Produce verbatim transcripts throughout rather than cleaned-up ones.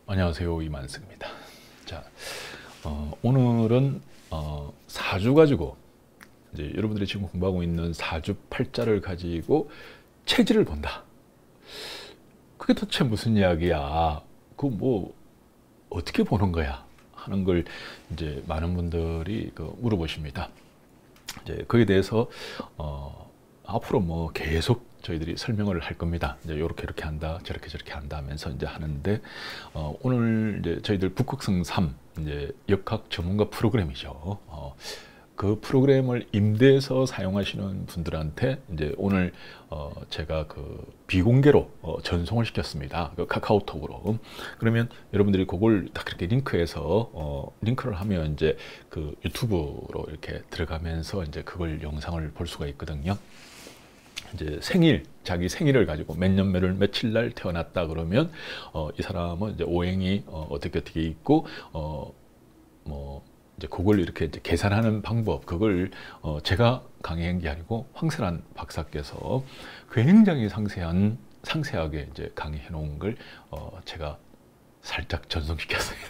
안녕하세요, 이만승입니다. 자, 어, 오늘은 어, 사주 가지고 이제 여러분들이 지금 공부하고 있는 사주팔자를 가지고 체질을 본다. 그게 도대체 무슨 이야기야? 그 뭐 어떻게 보는 거야? 하는 걸 이제 많은 분들이 그 물어보십니다. 이제 거기에 대해서 어, 앞으로 뭐 계속 저희들이 설명을 할 겁니다. 이제 이렇게 이렇게 한다, 저렇게 저렇게 한다 하면서 이제 하는데 어, 오늘 이제 저희들 북극성 삼 이제 역학 전문가 프로그램이죠. 어, 그 프로그램을 임대해서 사용하시는 분들한테 이제 오늘 어, 제가 그 비공개로 어, 전송을 시켰습니다. 그 카카오톡으로. 그러면 여러분들이 그걸 딱 이렇게 링크해서 어, 링크를 하면 이제 그 유튜브로 이렇게 들어가면서 이제 그걸 영상을 볼 수가 있거든요. 이제 생일, 자기 생일을 가지고 몇 년 몇월 며칠 날 태어났다 그러면 어, 이 사람은 이제 오행이 어, 어떻게 어떻게 있고 어, 뭐 이제 그걸 이렇게 이제 계산하는 방법, 그걸 어, 제가 강의한 게 아니고 황세란 박사께서 굉장히 상세한 상세하게 이제 강의해 놓은 걸 어, 제가 살짝 전송시켰습니다.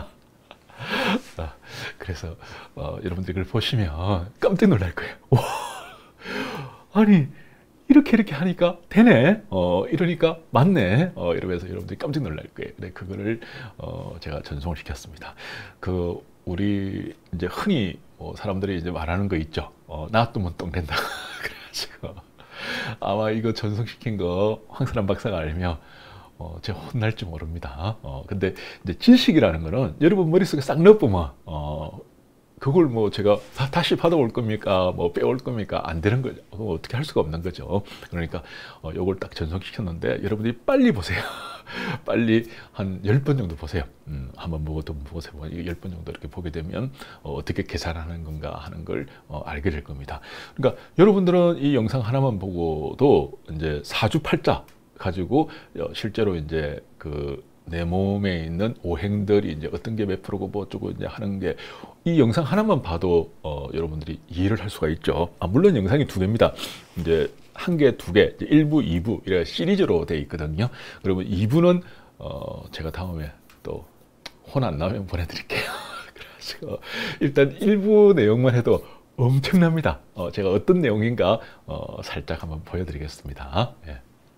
그래서 어, 여러분들이 그걸 보시면 깜짝 놀랄 거예요. 와, 아니 이렇게 이렇게 하니까 되네. 어, 이러니까 맞네. 어, 이러면서 여러분들이 깜짝 놀랄 거예요. 네, 그거를 어, 제가 전송을 시켰습니다. 그 우리 이제 흔히 뭐 사람들이 이제 말하는 거 있죠. 어, 놔두면 똥 된다. 그래가지고 아마 이거 전송시킨 거 황사람 박사가 알면 어, 제가 혼날지 모릅니다. 어, 근데 이제 지식이라는 거는 여러분 머릿속에 싹 넣어보면 어, 그걸 뭐 제가 다, 다시 받아올 겁니까? 뭐 빼올 겁니까? 안 되는 거죠. 어떻게 할 수가 없는 거죠. 그러니까 어, 요걸 딱 전송시켰는데 여러분들이 빨리 보세요. 빨리 한 열 번 정도 보세요. 음, 한번 보고 또 보세요. 열 번 정도 이렇게 보게 되면 어, 어떻게 계산하는 건가 하는 걸 어, 알게 될 겁니다. 그러니까 여러분들은 이 영상 하나만 보고도 이제 사주팔자 가지고 어, 실제로 이제 그 내 몸에 있는 오행들이 이제 어떤 게 몇 프로고 뭐 어쩌고 이제 하는 게 이 영상 하나만 봐도 어, 여러분들이 이해를 할 수가 있죠. 아, 물론 영상이 두 개입니다. 이제 한 개, 두 개, 일 부, 이 부 이렇게 시리즈로 되어 있거든요. 그러면 이 부는 어, 제가 다음에 또 혼 안 나면 보내드릴게요. 그래서 일단 일 부 내용만 해도 엄청납니다. 어, 제가 어떤 내용인가 어, 살짝 한번 보여드리겠습니다. 예.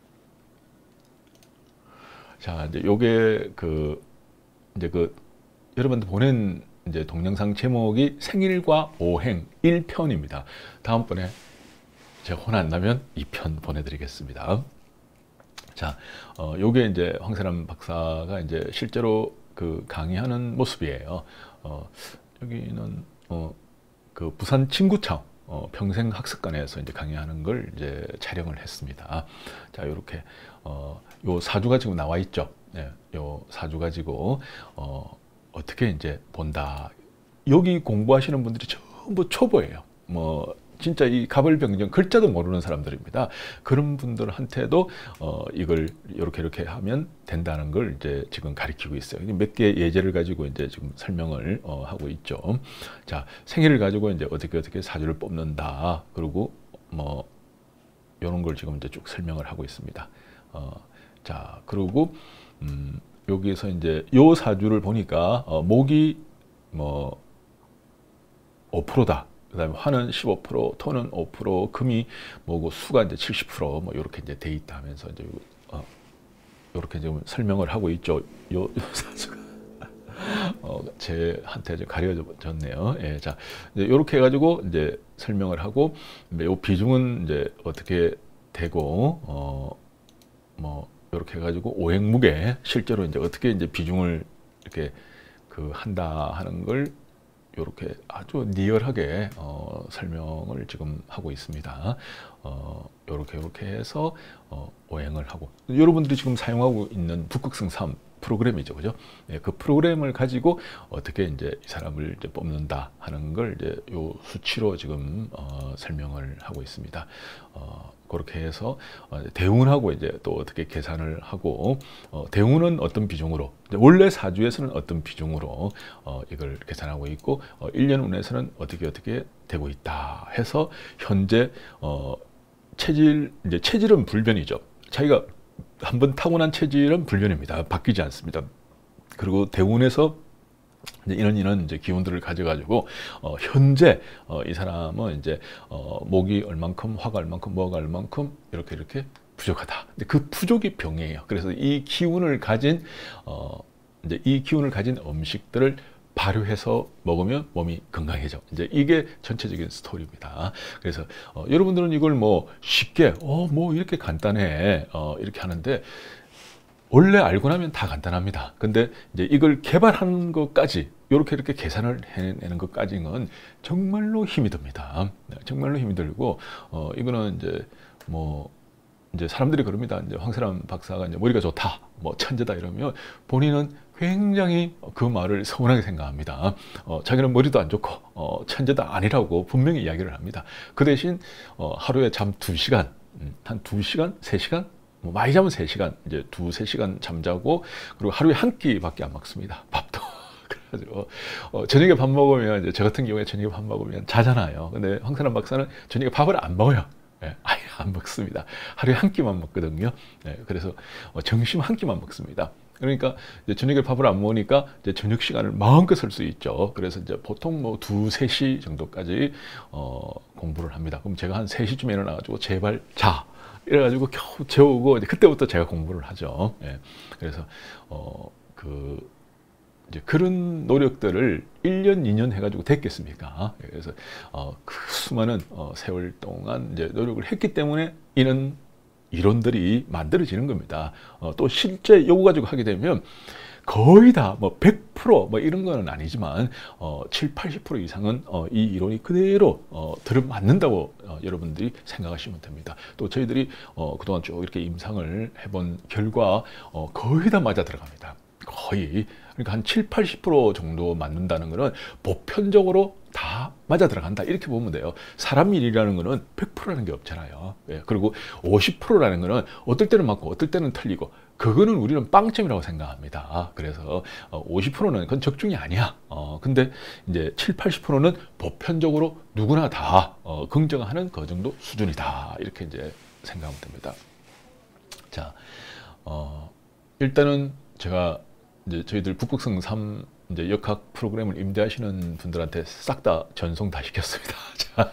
자, 이제 요게 그 이제 그 여러분들 보낸 이제 동영상 제목이 생일과 오행 일 편입니다. 다음번에 제가 혼 안 나면 이 편 보내드리겠습니다. 자, 어, 요게 이제 황세란 박사가 이제 실제로 그 강의하는 모습이에요. 어, 여기는 어, 그 부산 친구청 어, 평생학습관에서 이제 강의하는 걸 이제 촬영을 했습니다. 자, 이렇게 어, 요 사주가 지금 나와 있죠. 네, 요 사주 가지고 어, 어떻게 이제 본다. 여기 공부하시는 분들이 전부 초보예요. 뭐 진짜 이 가벌병정 글자도 모르는 사람들입니다. 그런 분들한테도 어, 이걸 이렇게 이렇게 하면 된다는 걸 이제 지금 가르치고 있어요. 몇 개 예제를 가지고 이제 지금 설명을 어, 하고 있죠. 자, 생일을 가지고 이제 어떻게 어떻게 사주를 뽑는다. 그리고 뭐 이런 걸 지금 이제 쭉 설명을 하고 있습니다. 어, 자, 그리고 음, 여기에서 이제 요 사주를 보니까 어, 목이 뭐 오 퍼센트다. 그 다음에 화는 십오 퍼센트, 토는 오 퍼센트, 금이 뭐고 수가 이제 칠십 퍼센트 뭐 이렇게 이제 돼 있다 하면서 이제 어, 이렇게 지금 설명을 하고 있죠. 요, 요 사주가 어, 제한테 좀 가려졌네요. 예, 자, 이제 이렇게 해가지고 이제 설명을 하고 요 비중은 이제 어떻게 되고 어, 뭐 이렇게 해가지고 오행무게 실제로 이제 어떻게 이제 비중을 이렇게 그 한다 하는 걸 이렇게 아주 리얼하게 어, 설명을 지금 하고 있습니다. 어, 이렇게 이렇게 해서 어, 오행을 하고 여러분들이 지금 사용하고 있는 북극성 삼 프로그램이죠, 그죠? 예, 그 프로그램을 가지고 어떻게 이제 이 사람을 이제 뽑는다 하는 걸 이제 요 수치로 지금 어, 설명을 하고 있습니다. 어, 그렇게 해서 어, 대운하고 이제 또 어떻게 계산을 하고 어, 대운은 어떤 비중으로 원래 사주에서는 어떤 비중으로 어, 이걸 계산하고 있고 어, 일 년 운에서는 어떻게 어떻게 되고 있다 해서 현재 어, 체질 이제 체질은 불변이죠. 자기가 한번 타고난 체질은 불변입니다. 바뀌지 않습니다. 그리고 대운에서 이제 이런 이런 이제 기운들을 가져가지고 어, 현재 어, 이 사람은 이제 어, 목이 얼만큼, 화가 얼만큼, 뭐가 얼만큼 이렇게 이렇게 부족하다. 근데 그 부족이 병이에요. 그래서 이 기운을 가진 어, 이제 이 기운을 가진 음식들을 발효해서 먹으면 몸이 건강해져. 이제 이게 전체적인 스토리입니다. 그래서 어, 여러분들은 이걸 뭐 쉽게 어 뭐 이렇게 간단해 어, 이렇게 하는데 원래 알고 나면 다 간단합니다. 근데 이제 이걸 개발하는 것까지 이렇게 이렇게 계산을 해내는 것까지는 정말로 힘이 듭니다. 정말로 힘이 들고 어 이거는 이제 뭐 이제 사람들이 그럽니다. 이제 황세람 박사가 이제 머리가 좋다, 뭐 천재다 이러면 본인은 굉장히 그 말을 서운하게 생각합니다. 어, 자기는 머리도 안 좋고 어, 천재다 아니라고 분명히 이야기를 합니다. 그 대신 어, 하루에 잠 두 시간, 음, 한 두 시간, 세 시간, 뭐 많이 자면 세 시간, 이제 두세 시간 잠자고 그리고 하루에 한 끼밖에 안 먹습니다. 밥도. 그래가지고 어, 저녁에 밥 먹으면 이제 저 같은 경우에 저녁에 밥 먹으면 자잖아요. 근데 황세람 박사는 저녁에 밥을 안 먹어요. 네, 아예 안 먹습니다. 하루에 한 끼만 먹거든요. 네, 그래서 어, 점심 한 끼만 먹습니다. 그러니까 이제 저녁에 밥을 안 먹으니까 이제 저녁 시간을 마음껏 쓸 수 있죠. 그래서 이제 보통 뭐 두세 시 정도까지 어, 공부를 합니다. 그럼 제가 한 세 시쯤에 일어나가지고 제발 자. 이래가지고 겨우 재우고 이제 그때부터 제가 공부를 하죠. 예. 그래서 어, 그 이제 그런 노력들을 일 년, 이 년 해가지고 됐겠습니까? 그래서 어, 그 수많은 어, 세월 동안 이제 노력을 했기 때문에 이런 이론들이 만들어지는 겁니다. 어, 또 실제 요거 가지고 하게 되면 거의 다 뭐 백 퍼센트 뭐 이런 거는 아니지만 어, 칠십, 팔십 퍼센트 이상은 어, 이 이론이 그대로 어, 들어맞는다고 어, 여러분들이 생각하시면 됩니다. 또 저희들이 어, 그동안 쭉 이렇게 임상을 해본 결과 어, 거의 다 맞아 들어갑니다. 거의. 그러니까 한 칠십, 팔십 퍼센트 정도 맞는다는 거는 보편적으로 다 맞아 들어간다 이렇게 보면 돼요. 사람 일이라는 거는 백 퍼센트라는 게 없잖아요. 예, 그리고 오십 퍼센트라는 거는 어떨 때는 맞고 어떨 때는 틀리고 그거는 우리는 빵점이라고 생각합니다. 그래서 오십 퍼센트는 그건 적중이 아니야. 어, 근데 이제 칠십, 팔십 퍼센트는 보편적으로 누구나 다 어, 긍정하는 그 정도 수준이다. 이렇게 이제 생각하면 됩니다. 자, 어, 일단은 제가 이제 저희들 북극성 삼 이제 역학 프로그램을 임대하시는 분들한테 싹 다 전송 다 시켰습니다. 자,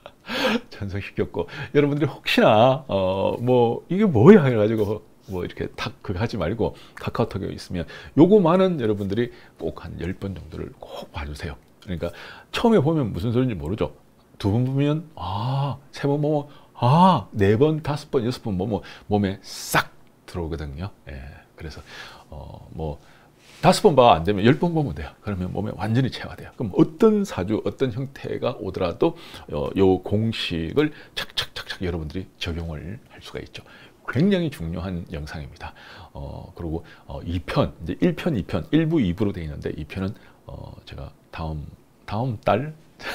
전송시켰고 여러분들이 혹시나 어, 뭐 이게 뭐야 해가지고 뭐 이렇게 탁 그거 하지 말고 카카오톡에 있으면 요거만은 여러분들이 꼭 한 열 번 정도를 꼭 봐주세요. 그러니까 처음에 보면 무슨 소리인지 모르죠. 두 번 보면 아, 세 번 보면 아, 네 번, 다섯 번, 여섯 번 보면 몸에 싹 들어오거든요. 예, 그래서 어, 뭐 다섯 번 봐 안 되면 열 번 보면 돼요. 그러면 몸에 완전히 체화돼요. 그럼 어떤 사주, 어떤 형태가 오더라도 어, 요 공식을 착착착착 여러분들이 적용을 할 수가 있죠. 굉장히 중요한 영상입니다. 어, 그리고 어, 이 편, 이제 일 편, 이 편, 일 부, 이 부로 되어 있는데 이 편은 어, 제가 다음 다음 달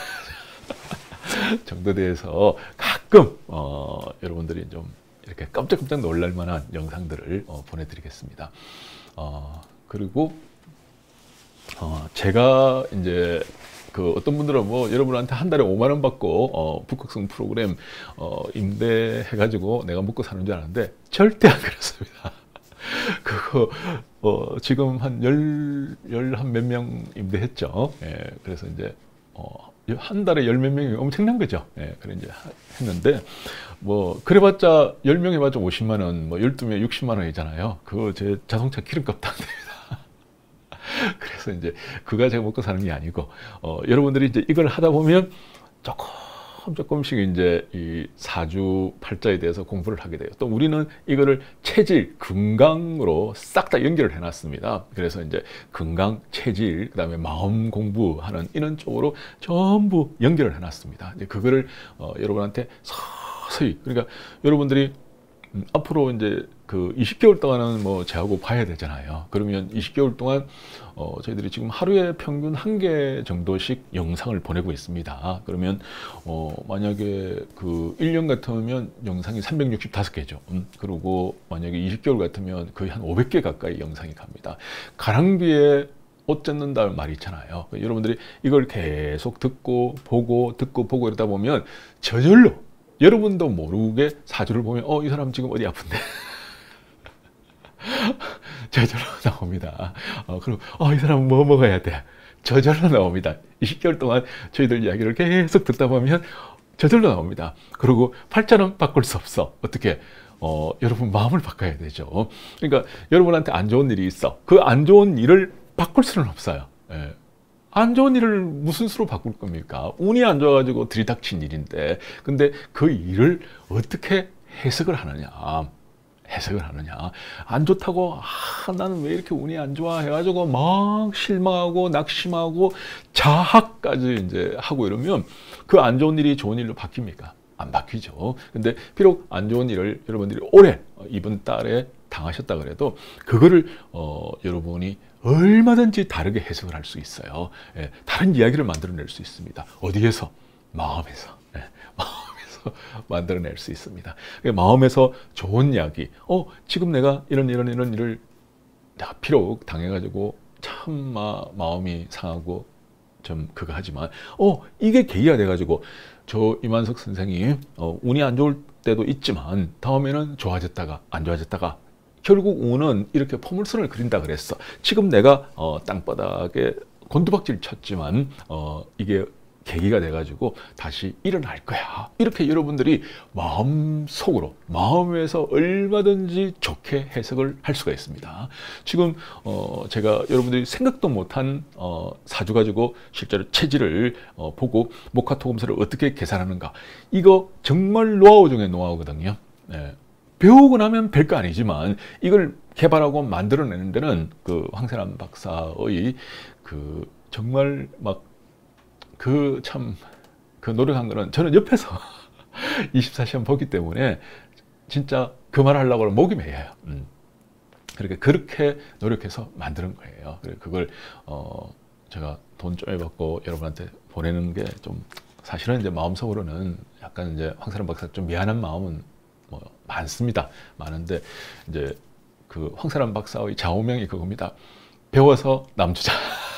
정도 돼서 가끔 어, 여러분들이 좀 이렇게 깜짝깜짝 놀랄 만한 영상들을 어, 보내드리겠습니다. 어, 그리고 어, 제가 이제 그 어떤 분들은 뭐 여러분한테 한 달에 오만 원 받고 어, 북극성 프로그램 어, 임대해가지고 내가 먹고 사는 줄 아는데 절대 안 그렇습니다. 그거 어, 지금 한 열, 열 한 몇 명 임대했죠. 예, 그래서 이제 어, 한 달에 열 몇 명이 엄청난 거죠. 예, 그래 이제 했는데 뭐 그래봤자 열 명 해봤자 오십만 원, 뭐 열두 명 육십만 원이잖아요. 그거 제 자동차 기름값도 안 됩니다. 그래서 이제 그가 제가 먹고 사는 게 아니고 어, 여러분들이 이제 이걸 하다 보면 조금 조금씩 이제 이 사주 팔자에 대해서 공부를 하게 돼요. 또 우리는 이거를 체질, 건강으로 싹 다 연결을 해놨습니다. 그래서 이제 건강, 체질, 그다음에 마음 공부하는 이런 쪽으로 전부 연결을 해놨습니다. 이제 그거를 어, 여러분한테 서서히 그러니까 여러분들이 음, 앞으로 이제 그 이십 개월 동안은 뭐 제하고 봐야 되잖아요. 그러면 이십 개월 동안 어 저희들이 지금 하루에 평균 한 개 정도씩 영상을 보내고 있습니다. 그러면 어 만약에 그 일 년 같으면 영상이 삼백육십오 개죠. 음, 그리고 만약에 이십 개월 같으면 거의 한 오백 개 가까이 영상이 갑니다. 가랑비에 옷 젖는다는 말이 있잖아요. 여러분들이 이걸 계속 듣고 보고 듣고 보고 이러다 보면 저절로 여러분도 모르게 사주를 보면 어, 이 사람 지금 어디 아픈데 저절로 나옵니다. 어, 그리고 어, 이 사람은 뭐 먹어야 돼. 저절로 나옵니다. 이십 개월 동안 저희들 이야기를 계속 듣다 보면 저절로 나옵니다. 그리고 팔자는 바꿀 수 없어. 어떻게? 어, 여러분 마음을 바꿔야 되죠. 그러니까 여러분한테 안 좋은 일이 있어. 그 안 좋은 일을 바꿀 수는 없어요. 예. 안 좋은 일을 무슨 수로 바꿀 겁니까? 운이 안 좋아가지고 들이닥친 일인데, 근데 그 일을 어떻게 해석을 하느냐, 해석을 하느냐. 안 좋다고, 아, 나는 왜 이렇게 운이 안 좋아 해가지고 막 실망하고 낙심하고 자학까지 이제 하고 이러면 그 안 좋은 일이 좋은 일로 바뀝니까? 안 바뀌죠. 근데 비록 안 좋은 일을 여러분들이 올해, 이번 달에 당하셨다 그래도 그거를 어, 여러분이 얼마든지 다르게 해석을 할 수 있어요. 예, 다른 이야기를 만들어낼 수 있습니다. 어디에서? 마음에서. 예, 마음에서 만들어낼 수 있습니다. 마음에서 좋은 이야기. 어, 지금 내가 이런 이런 이런 일을 내가 비록 당해가지고 참 마, 마음이 상하고 좀 그거 하지만 어, 이게 계기가 돼가지고 저 이만석 선생이 어, 운이 안 좋을 때도 있지만 다음에는 좋아졌다가 안 좋아졌다가 결국 운은 이렇게 포물선을 그린다 그랬어. 지금 내가 어, 땅바닥에 곤두박질 쳤지만 어, 이게 계기가 돼가지고 다시 일어날 거야. 이렇게 여러분들이 마음속으로, 마음에서 얼마든지 좋게 해석을 할 수가 있습니다. 지금 어, 제가 여러분들이 생각도 못한 어, 사주 가지고 실제로 체질을 어, 보고 목화토금술을 어떻게 계산하는가. 이거 정말 노하우 중에 노하우거든요. 네. 배우고 나면 별거 아니지만 이걸 개발하고 만들어내는 데는 그 황세남 박사의 그 정말 막 그 참 그 노력한 거는 저는 옆에서 이십사 시간 보기 때문에 진짜 그 말 하려고 하면 목이 메여요. 음. 그렇게 그렇게 노력해서 만드는 거예요. 그래 그걸 어 제가 돈 좀 받고 여러분한테 보내는 게 좀 사실은 이제 마음속으로는 약간 이제 황세남 박사 좀 미안한 마음은 뭐 많습니다. 많은데 이제 그 황세남 박사의 좌우명이 그겁니다. 배워서 남주자.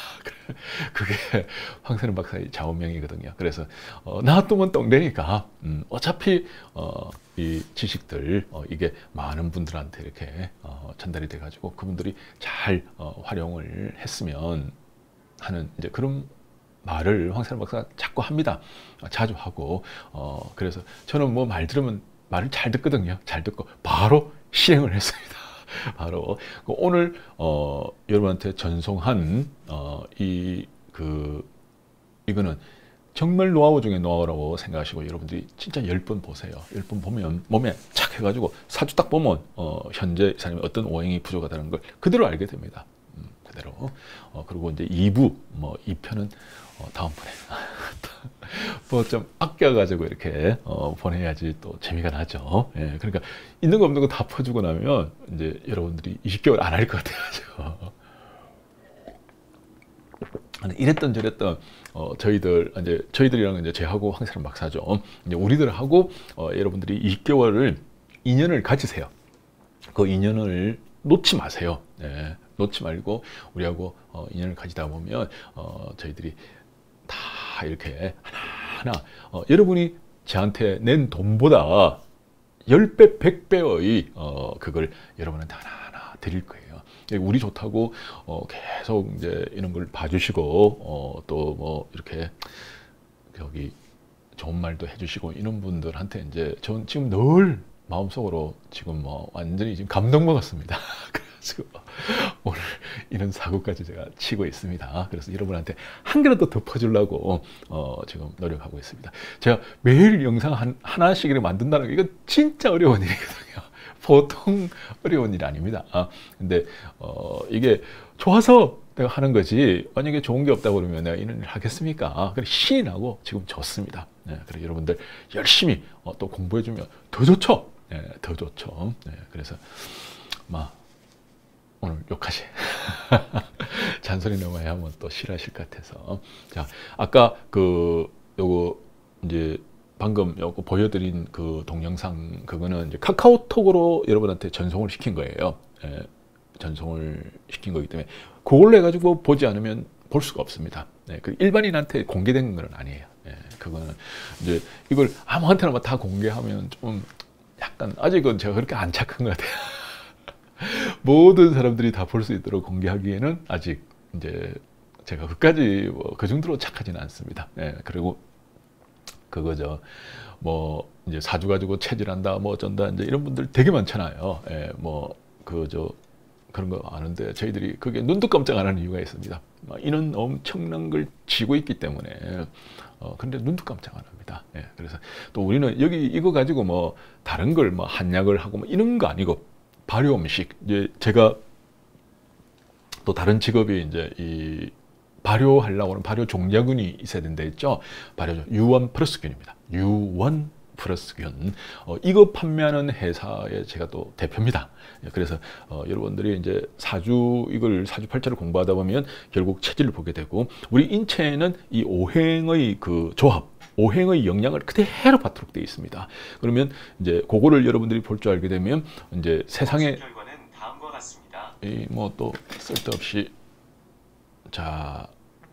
그게 황세남 박사의 좌우명이거든요. 그래서 어, 놔두면 똥되니까 음, 어차피 어, 이 지식들 어, 이게 많은 분들한테 이렇게 어, 전달이 돼가지고 그분들이 잘 어, 활용을 했으면 하는 이제 그런 말을 황세남 박사가 자꾸 합니다. 어, 자주 하고 어, 그래서 저는 뭐 말 들으면 말을 잘 듣거든요. 잘 듣고 바로 실행을 했습니다. 바로 오늘 어, 여러분한테 전송한 어, 이 그 이거는 정말 노하우 중에 노하우라고 생각하시고 여러분들이 진짜 열 번 보세요. 열 번 보면 몸에 착 해가지고 사주 딱 보면 어, 현재 이 사람이 어떤 오행이 부족하다는 걸 그대로 알게 됩니다. 음, 그대로. 어, 그리고 이제 이 부 뭐 이 편은 어, 다음번에 뭐 좀 아껴가지고 이렇게 어, 보내야지 또 재미가 나죠. 예, 그러니까 있는 거 없는 거 다 퍼주고 나면 이제 여러분들이 이십 개월 안 할 것 같아요. 이랬던 저랬던 어, 저희들 이제 저희들이랑 이제 제하고 황세남 박사죠. 이제 우리들하고 어, 여러분들이 이십 개월을 인연을 가지세요. 그 인연을 놓지 마세요. 예, 놓지 말고 우리하고 어, 인연을 가지다 보면 어, 저희들이 다 이렇게 하나하나 어, 여러분이 저한테 낸 돈보다 십 배, 백 배의 어, 그걸 여러분한테 하나하나 드릴 거예요. 우리 좋다고 어, 계속 이제 이런 걸 봐주시고 어, 또 뭐 이렇게 여기 좋은 말도 해주시고 이런 분들한테 이제 전 지금 늘 마음속으로 지금 뭐 완전히 지금 감동 먹었습니다. 그래가지고 오늘 이런 사고까지 제가 치고 있습니다. 그래서 여러분한테 한 개라도 더 퍼주려고 어, 지금 노력하고 있습니다. 제가 매일 영상 한, 하나씩 이렇게 만든다는 게 이거 진짜 어려운 일이거든요. 보통 어려운 일이 아닙니다. 아, 근데 어, 이게 좋아서 내가 하는 거지 만약에 좋은 게 없다고 그러면 내가 이런 일을 하겠습니까? 아, 그래 신이 나고 지금 좋습니다. 네, 그래 여러분들 열심히 어, 또 공부해주면 더 좋죠. 네, 더 좋죠. 네, 그래서 막 오늘 욕하시 잔소리 너무 많이 하면 또 싫어하실 것 같아서 자 아까 그 요거 이제 방금 요거 보여드린 그 동영상 그거는 이제 카카오톡으로 여러분한테 전송을 시킨 거예요. 예, 전송을 시킨 거기 때문에 그걸로 해가지고 보지 않으면 볼 수가 없습니다. 네, 그 일반인한테 공개된 건 아니에요. 예, 그거는 이제 이걸 아무한테나 다 공개하면 좀 약간 아직은 제가 그렇게 안 착한 것 같아요. 모든 사람들이 다 볼 수 있도록 공개하기에는 아직 이제 제가 그까지 뭐 그 정도로 착하지는 않습니다. 예, 그리고 그거죠. 뭐 이제 사주 가지고 체질한다, 뭐 어쩐다, 이제 이런 분들 되게 많잖아요. 예, 뭐 그저 그런 거 아는데 저희들이 그게 눈도 깜짝 안 하는 이유가 있습니다. 이는 엄청난 걸 쥐고 있기 때문에. 어, 근데 눈도 깜짝 안 합니다. 예, 그래서 또 우리는 여기 이거 가지고 뭐 다른 걸 뭐 한약을 하고 뭐 이런 거 아니고 발효 음식. 이제 제가 또 다른 직업이 이제 이 발효하려고 하는 발효 종자균이 있어야 된다 했죠. 발효 유원 플러스균입니다. 유원 플러스균. 어, 이거 판매하는 회사의 제가 또 대표입니다. 그래서 어, 여러분들이 이제 사주 이걸 사주팔자를 공부하다 보면 결국 체질을 보게 되고 우리 인체에는 이 오행의 그 조합, 오행의 영향을 그대로 받도록 되어 있습니다. 그러면 이제 그거를 여러분들이 볼 줄 알게 되면 이제 세상에 이 뭐 또 쓸데없이 자.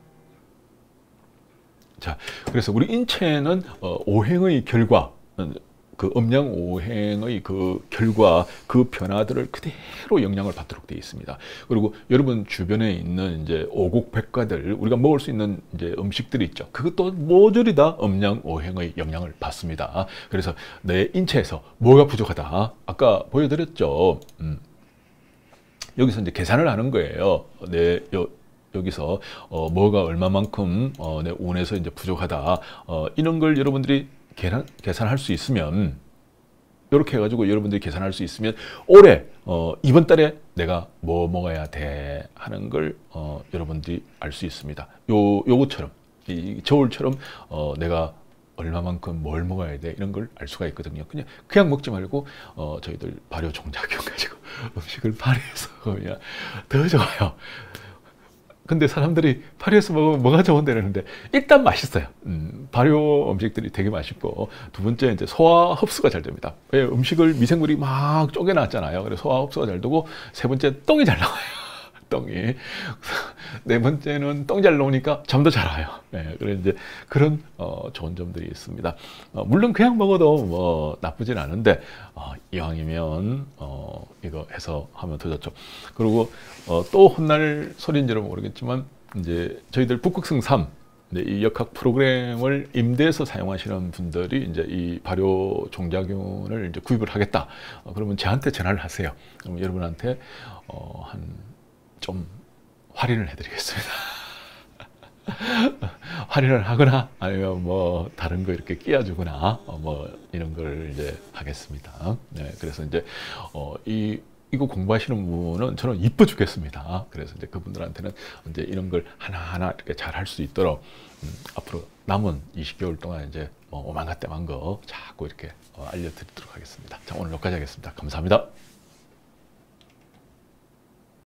자, 그래서 우리 인체는 어, 오행의 결과, 그 음양 오행의 그 결과, 그 변화들을 그대로 영향을 받도록 되어 있습니다. 그리고 여러분 주변에 있는 이제 오곡백과들, 우리가 먹을 수 있는 이제 음식들이 있죠. 그것도 모조리 다 음양 오행의 영향을 받습니다. 그래서 내 인체에서 뭐가 부족하다. 아까 보여드렸죠. 음. 여기서 이제 계산을 하는 거예요. 내 여, 여기서 어, 뭐가 얼마만큼 어, 내 운에서 이제 부족하다. 어, 이런 걸 여러분들이 계산, 계산할 수 있으면 이렇게 해가지고 여러분들이 계산할 수 있으면 올해 어, 이번 달에 내가 뭐 먹어야 돼 하는 걸 어, 여러분들이 알 수 있습니다. 요 요거처럼 이 저울처럼 어, 내가 얼마만큼 뭘 먹어야 돼 이런 걸 알 수가 있거든요. 그냥 그냥 먹지 말고 어, 저희들 발효 종자균 가지고 음식을 발효해서 그냥 더 좋아요. 근데 사람들이 발효해서 먹으면 뭐가 좋은데 이러는데 일단 맛있어요. 음, 발효 음식들이 되게 맛있고 두 번째 이제 소화 흡수가 잘 됩니다. 왜 음식을 미생물이 막 쪼개놨잖아요. 그래서 소화 흡수가 잘 되고 세 번째 똥이 잘 나와요. 똥이. 네 번째는 똥 잘 나오니까 잠도 잘 와요. 네, 그래서 이제 그런 어, 좋은 점들이 있습니다. 어, 물론 그냥 먹어도 뭐 나쁘진 않은데 어, 이왕이면 어, 이거 해서 하면 더 좋죠. 그리고 어, 또 혼날 소리인지는 모르겠지만 이제 저희들 북극성 삼 이 역학 프로그램을 임대해서 사용하시는 분들이 이제 이 발효 종자균을 이제 구입을 하겠다. 어, 그러면 저한테 전화를 하세요. 그럼 여러분한테 어, 한 좀 할인을 해드리겠습니다. 할인을 하거나 아니면 뭐 다른 거 이렇게 끼워주거나 어, 뭐 이런 걸 이제 하겠습니다. 네, 그래서 이제 어, 이 이거 공부하시는 분은 저는 이뻐 죽겠습니다. 그래서 이제 그분들한테는 이제 이런 걸 하나하나 이렇게 잘 할 수 있도록 음, 앞으로 남은 이십 개월 동안 이제 뭐 오만가때만 거 자꾸 이렇게 어, 알려드리도록 하겠습니다. 자, 오늘 여기까지 하겠습니다. 감사합니다.